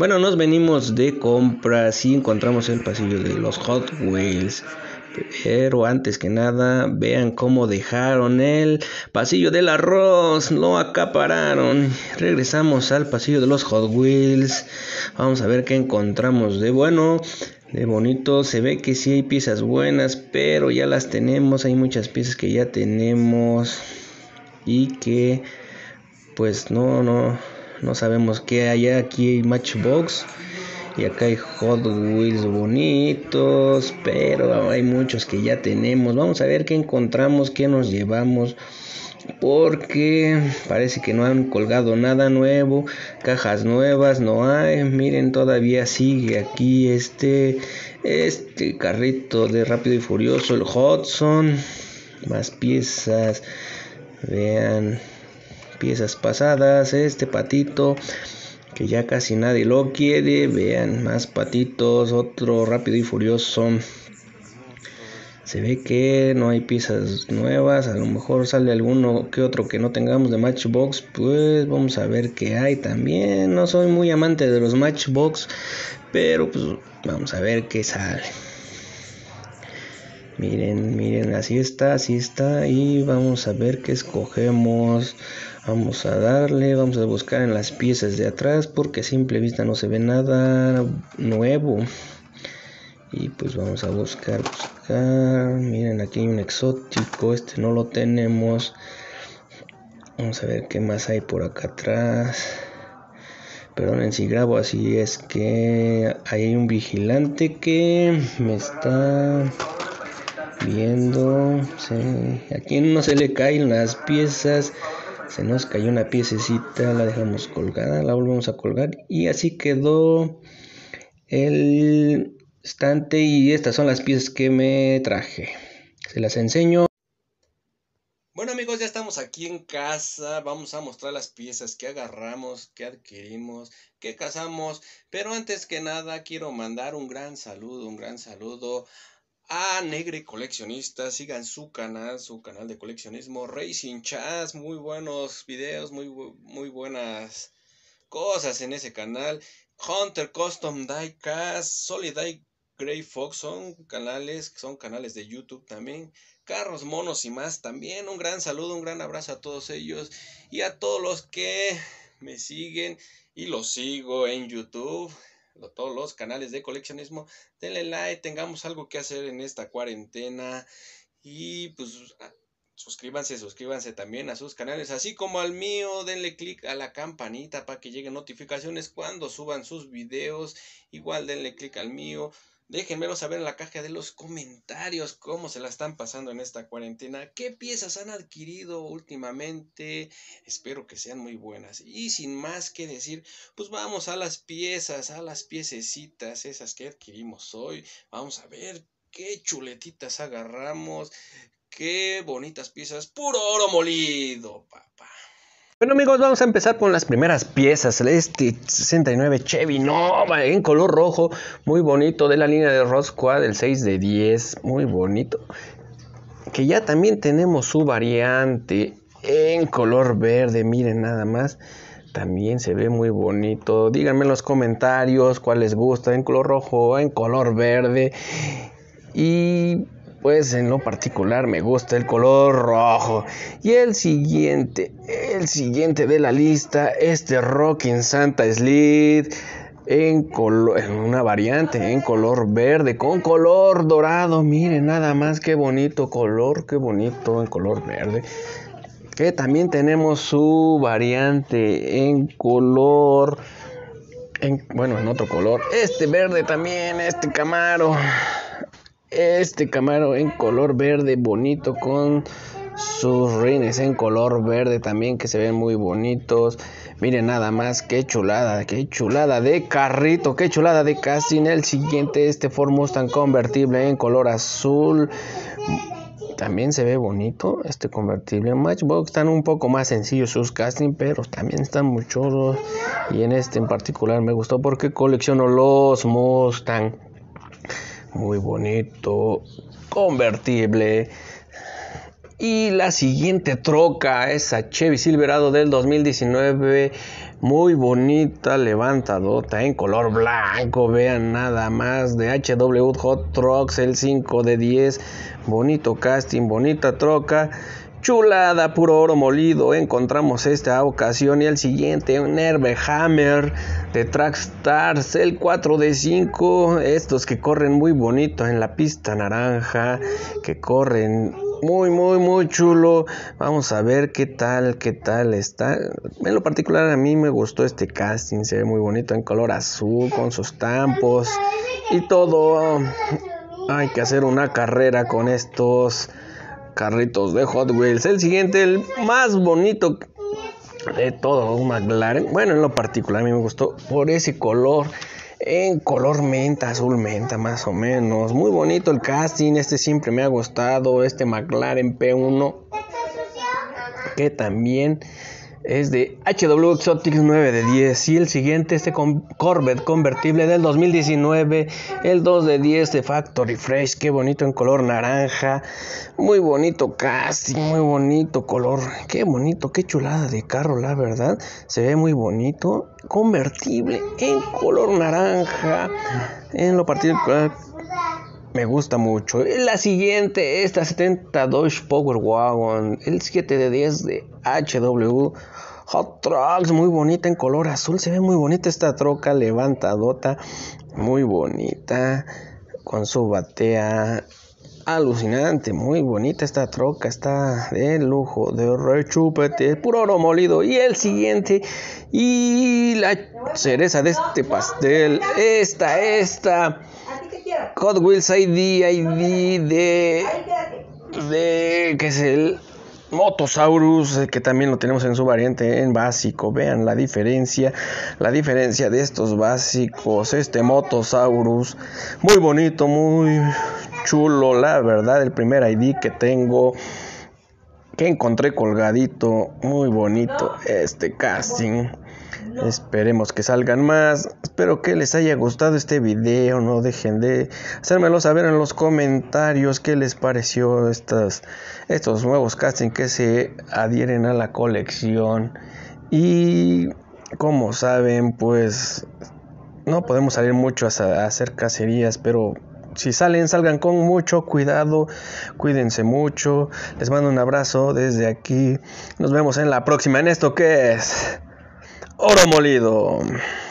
Bueno, nos venimos de compras y encontramos el pasillo de los Hot Wheels. Pero antes que nada, vean cómo dejaron el pasillo del arroz, lo acapararon. Regresamos al pasillo de los Hot Wheels. Vamos a ver qué encontramos de bueno, de bonito. Se ve que sí hay piezas buenas, pero ya las tenemos. Hay muchas piezas que ya tenemos y que pues no sabemos qué hay. Aquí hay Matchbox y acá hay Hot Wheels bonitos, pero hay muchos que ya tenemos. Vamos a ver qué encontramos, qué nos llevamos, porque parece que no han colgado nada nuevo. Cajas nuevas no hay. Miren, todavía sigue aquí este carrito de Rápido y Furioso, el Hudson. Más piezas, vean, piezas pasadas, este patito que ya casi nadie lo quiere. Vean, más patitos, otro Rápido y Furioso. Se ve que no hay piezas nuevas. A lo mejor sale alguno que otro que no tengamos de Matchbox. Pues vamos a ver qué hay también. No soy muy amante de los Matchbox, pero pues vamos a ver qué sale. Miren, así está. Y vamos a ver qué escogemos. Vamos a darle, vamos a buscar en las piezas de atrás, porque a simple vista no se ve nada nuevo. Y pues vamos a buscar. Miren, aquí hay un exótico, este no lo tenemos. Vamos a ver qué más hay por acá atrás. Perdonen si grabo así, es que hay un vigilante que me está viendo. Sí. Aquí no se le caen las piezas. Se nos cayó una piececita, la dejamos colgada, la volvemos a colgar y así quedó el estante. Y estas son las piezas que me traje, se las enseño. Bueno amigos, ya estamos aquí en casa. Vamos a mostrar las piezas que agarramos, que adquirimos, que cazamos. Pero antes que nada quiero mandar un gran saludo a Negre Coleccionista. Sigan su canal de coleccionismo Racing Chas. Muy buenos videos, muy buenas cosas en ese canal. Hunter Custom Diecast, Solid Die Grey Fox son canales de YouTube también. Carros, monos y más también. Un gran saludo, un gran abrazo a todos ellos y a todos los que me siguen y los sigo en YouTube. Todos los canales de coleccionismo, denle like, tengamos algo que hacer en esta cuarentena. Y pues suscríbanse también a sus canales, así como al mío. Denle click a la campanita para que lleguen notificaciones cuando suban sus videos. Igual denle click al mío. Déjenmelo saber en la caja de los comentarios cómo se la están pasando en esta cuarentena, qué piezas han adquirido últimamente. Espero que sean muy buenas. Y sin más que decir, pues vamos a las piececitas esas que adquirimos hoy. Vamos a ver qué chuletitas agarramos. Qué bonitas piezas, puro oro molido, papá. Bueno amigos, vamos a empezar con las primeras piezas. Este 69 Chevy Nova en color rojo, muy bonito, de la línea de Road Squad, el 6 de 10, muy bonito. Que ya también tenemos su variante en color verde, miren nada más. También se ve muy bonito. Díganme en los comentarios cuál les gusta, en color rojo o en color verde. Y pues en lo particular me gusta el color rojo. Y el siguiente de la lista, este Rocking Santa Sled en una variante en color verde con color dorado. Miren nada más qué bonito color, qué bonito en color verde. Que también tenemos su variante en color, en otro color. Este verde también, este Camaro en color verde bonito con sus rines en color verde también, que se ven muy bonitos. Miren nada más qué chulada de carrito, qué chulada de casting. El siguiente, este Ford Mustang convertible en color azul, también se ve bonito este convertible. Matchbox están un poco más sencillos sus casting, pero también están muy chulos. Y en este en particular me gustó porque colecciono los Mustang. Muy bonito, convertible. Y la siguiente troca, esa Chevy Silverado del 2019, muy bonita, levantadota en color blanco, vean nada más, de HW Hot Trucks, el 5 de 10, bonito casting, bonita troca, chulada, puro oro molido. Encontramos esta ocasión y el siguiente, un Nerve Hammer de Trackstars, el 4 de 5, estos que corren muy bonito en la pista naranja, que corren muy chulo. Vamos a ver qué tal está. En lo particular a mí me gustó este casting, se ve muy bonito en color azul con sus tampos y todo. Hay que hacer una carrera con estos carritos de Hot Wheels. El siguiente, el más bonito de todo, un McLaren. Bueno, en lo particular a mí me gustó por ese color, en color menta, azul menta más o menos. Muy bonito el casting, este siempre me ha gustado, este McLaren P1, que también es de HW Exotics, 9 de 10. Y el siguiente, este Corvette convertible del 2019, el 2 de 10 de Factory Fresh, qué bonito en color naranja, muy bonito casting, muy bonito color, qué bonito, qué chulada de carro, la verdad, se ve muy bonito, convertible en color naranja, en lo particular me gusta mucho. La siguiente, esta 70 Dodge Power Wagon, el 7 de 10 de HW Hot Trucks, muy bonita en color azul, se ve muy bonita esta troca, levantadota, muy bonita, con su batea alucinante, muy bonita esta troca, está de lujo, de rechupete, puro oro molido. Y el siguiente, y la cereza de este pastel, esta Hot Wheels ID de que es el Motosaurus, que también lo tenemos en su variante en básico. Vean la diferencia de estos básicos. Este Motosaurus, muy bonito, muy chulo, la verdad. El primer ID que tengo, que encontré colgadito, muy bonito este casting. Esperemos que salgan más. Espero que les haya gustado este video. No dejen de hacérmelo saber en los comentarios qué les pareció estos nuevos castings que se adhieren a la colección. Y como saben, pues no podemos salir mucho a hacer cacerías, pero si salgan con mucho cuidado, cuídense mucho. Les mando un abrazo desde aquí. Nos vemos en la próxima en esto que es Oro Molido.